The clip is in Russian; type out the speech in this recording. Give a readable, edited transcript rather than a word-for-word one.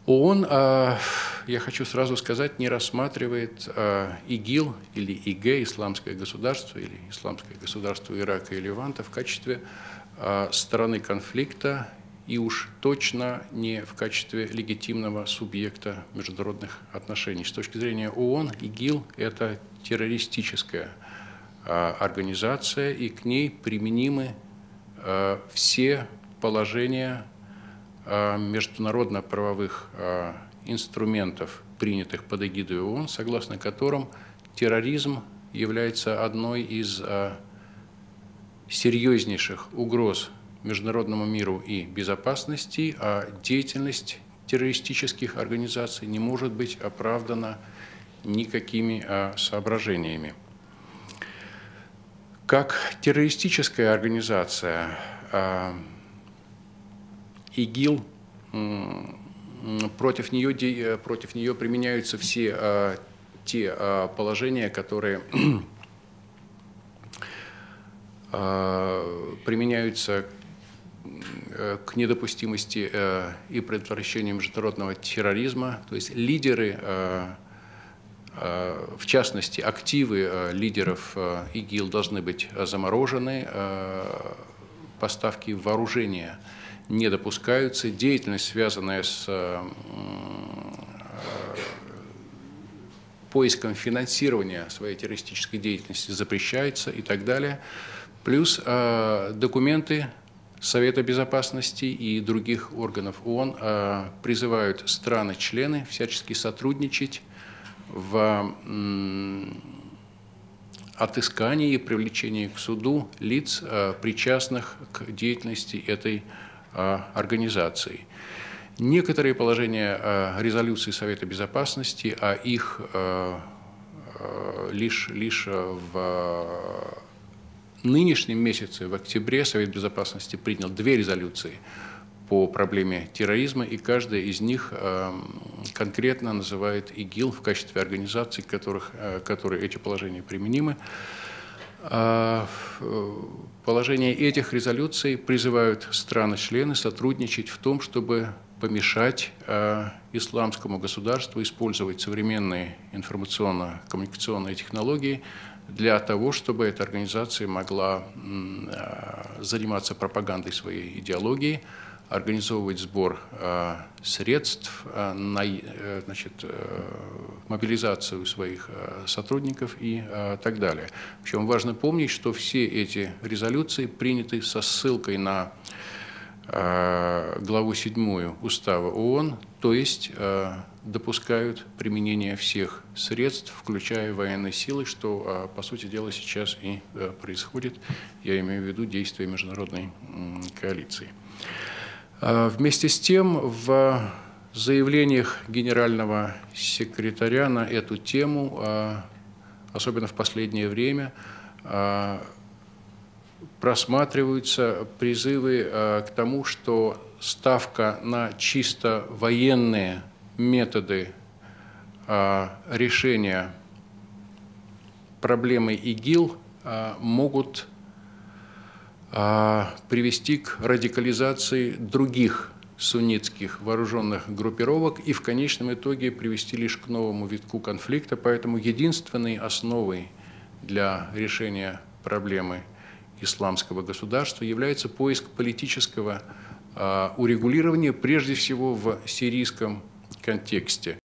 ООН, я хочу сразу сказать, не рассматривает ИГИЛ или ИГ, Исламское государство, или Исламское государство Ирака и Леванта в качестве стороны конфликта и уж точно не в качестве легитимного субъекта международных отношений. С точки зрения ООН, ИГИЛ – это террористическая организация, и к ней применимы все положения международно-правовых инструментов, принятых под эгидой ООН, согласно которым терроризм является одной из серьезнейших угроз международному миру и безопасности, а деятельность террористических организаций не может быть оправдана никакими соображениями. Как террористическая организация ИГИЛ, против нее применяются все те положения, которые применяются к недопустимости и предотвращению международного терроризма. То есть лидеры, в частности, активы лидеров ИГИЛ должны быть заморожены, поставки вооружения не допускаются, деятельность, связанная с поиском финансирования своей террористической деятельности, запрещается и так далее. Плюс документы Совета Безопасности и других органов ООН призывают страны-члены всячески сотрудничать в отыскании и привлечении к суду лиц, причастных к деятельности этой организации. Некоторые положения резолюции Совета Безопасности, а их лишь в нынешнем месяце, в октябре, Совет Безопасности принял 2 резолюции по проблеме терроризма, и каждая из них конкретно называет ИГИЛ в качестве организаций, которые эти положения применимы. Положения этих резолюций призывают страны-члены сотрудничать в том, чтобы помешать исламскому государству использовать современные информационно-коммуникационные технологии для того, чтобы эта организация могла заниматься пропагандой своей идеологии, организовывать сбор средств, мобилизацию своих сотрудников и так далее. Причем важно помнить, что все эти резолюции приняты со ссылкой на главу 7 Устава ООН, то есть допускают применение всех средств, включая военные силы, что, по сути дела, сейчас и происходит. Я имею в виду действия международной коалиции. Вместе с тем, в заявлениях генерального секретаря на эту тему, особенно в последнее время, просматриваются призывы к тому, что ставка на чисто военные методы решения проблемы ИГИЛ могут привести к радикализации других суннитских вооруженных группировок и в конечном итоге привести лишь к новому витку конфликта. Поэтому единственной основой для решения проблемы исламского государства является поиск политического урегулирования, прежде всего в сирийском контексте.